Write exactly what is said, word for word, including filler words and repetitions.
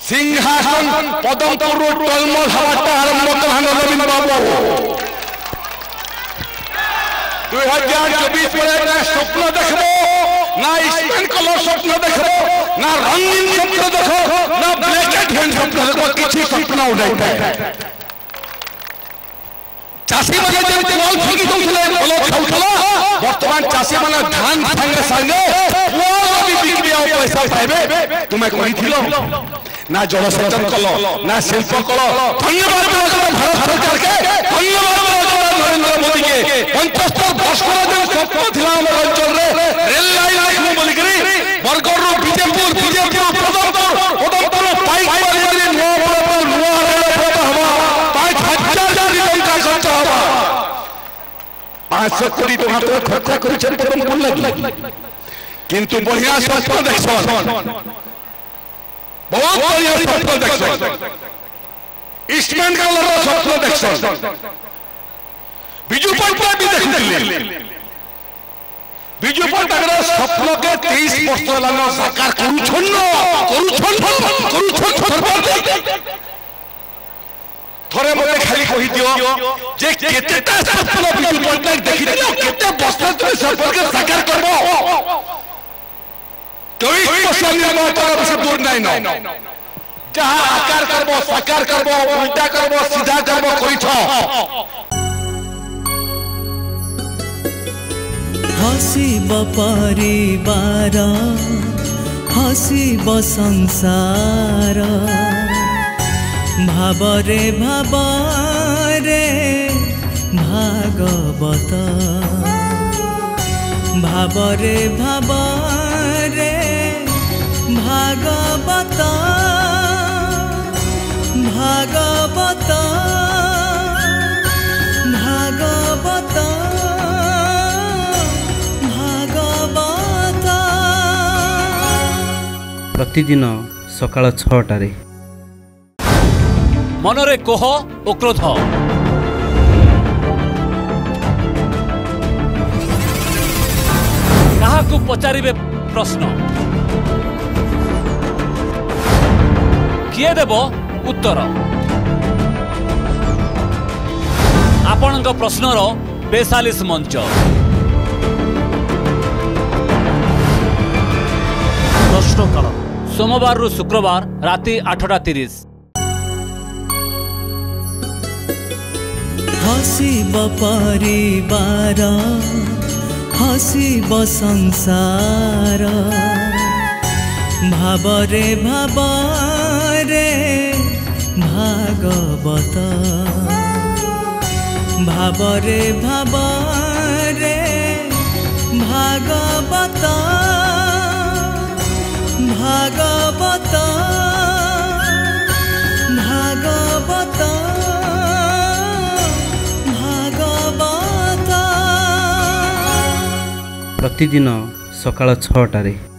सिंहासन पदमपुर टलमल हवाटा आरंभ करा नवीन बाबू दुई हजार चौबीस में स्वप्न देखो ना स्पेन कलर स्वप्न देखो ना रंगीन स्वप्न देखो ना ब्लैक एंड व्हाइट स्वप्न देखो किसी स्वप्न उड़ाइते चाषी माने जब कॉल फगी दउथले बोलो खाउथला वर्तमान चाषी माने धान संगे संगे वो भी बिक्री और पैसा पाइबे तुम्हें कहिथिलो ना जलसेचन कलो ना शिल्प कलो धन्यवाद भारत सरकार के धन्यवाद नरेंद्र मोदी के पचहत्तर वर्ष जो स्वप्न थिला हमर अंचल रे रेल लाइन देखमु बोली करी बरगड़ रो विजयपुर विजयपुर पदमपुर पदमपुर पाइक वाली नो बरपुर नो रेल पद हवा पाँच हजार टका खर्च हवा पाँच सौ कोटी टका तो खर्च करि छन पदमपुर लगी किंतु बढ़िया स्वप्न देखछन बहुत बढ़िया स्वप्न देखछन ईस्टमैन का लड़ा स्वप्न देखछन बिजू पटना भी देखुथिले बिजू पटना स्वप्न के तेईस वर्ष लानो साकार करू छन्न करू छन्न करू छन्न थोड़े मते खाली कहि दियो जे केतेटा स्वप्न बिजू पटना देखिथिलो केते वर्ष तक स्वप्न के साकार करबो तेईस वर्ष निर्माण से दूर नहीं ना जहां आकार करबो साकार करबो उल्टा करबो सीधा करबो कोई छ हसीब परिवार हसीब संसार भावरे भावरे भागवत भावरे भावरे भागवत भागवत भागवत भागवत प्रतिदिन सकाळ छटारे मनरे कोह ओ क्रोध काहाकू पचारिबे प्रश्न किए देव उत्तर आपणक प्रश्नर बेचालीस मंच प्रश्नकाल सोमवार रु शुक्रवार राति आठटा तीस हसीब परिवार हसीब संसार भावरे भावरे भागवत भावरे भावरे भागवत भागवत भागवत भागवत प्रतिदिन सकाळ छटारे।